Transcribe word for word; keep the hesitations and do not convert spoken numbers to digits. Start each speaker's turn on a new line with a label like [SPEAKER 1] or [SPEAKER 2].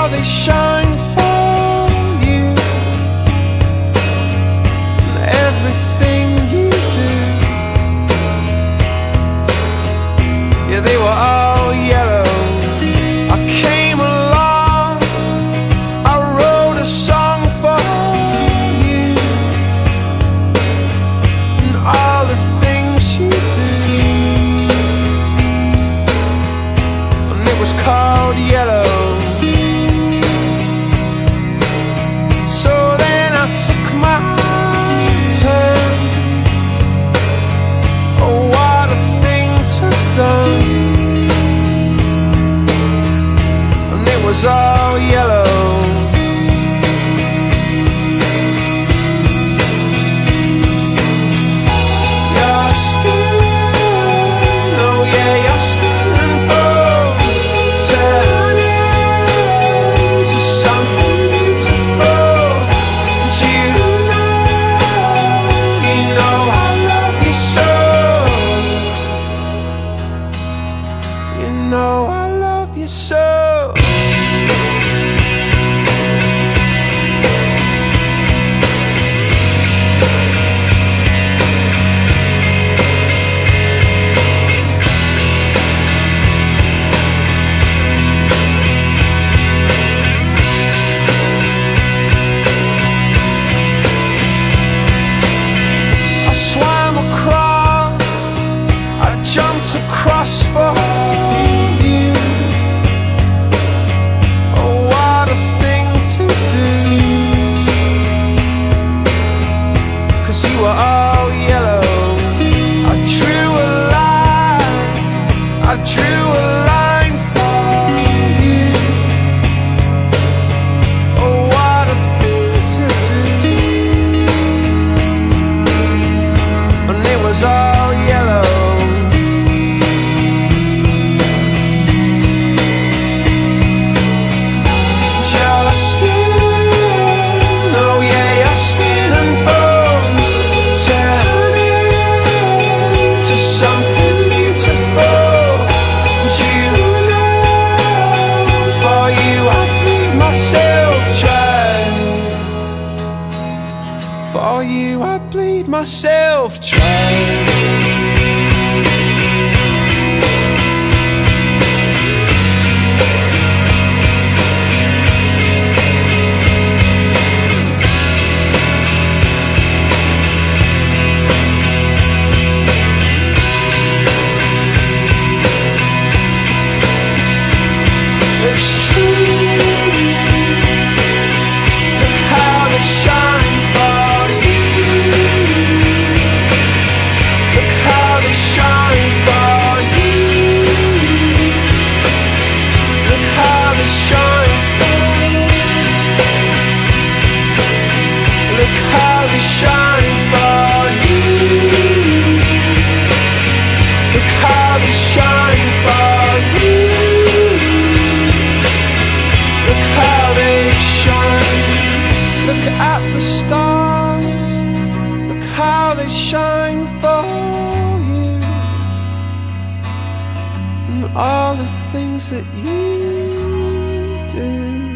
[SPEAKER 1] they shine for you, and everything you do. Yeah, they were all yellow. I came along, I wrote a song for you, and all the things you do. And it was called Yellow. So then I took my turn. Oh, what a thing to have done. And it was all yellow. Your skin, oh yeah, your skin and bones turn into something beautiful. And you know, you know I love you so. You know I love you so. I swam across, I jumped across for you. Oh, what a thing to do. 'Cause you were all yellow. I drew a line, I drew a line for you. Oh, what a thing to do. And it was all yellow. Your skin, oh yeah, your skin and bones turn into something beautiful. And you know, for you I bleed myself dry. For you I bleed myself dry. It's true. Look how they shine for you. Look how they shine for you. Look how they shine for you. Look how they shine for you. Look how they shine for you. Look how they shine. Look at the stars. Look how they shine for you. And all the things that you do.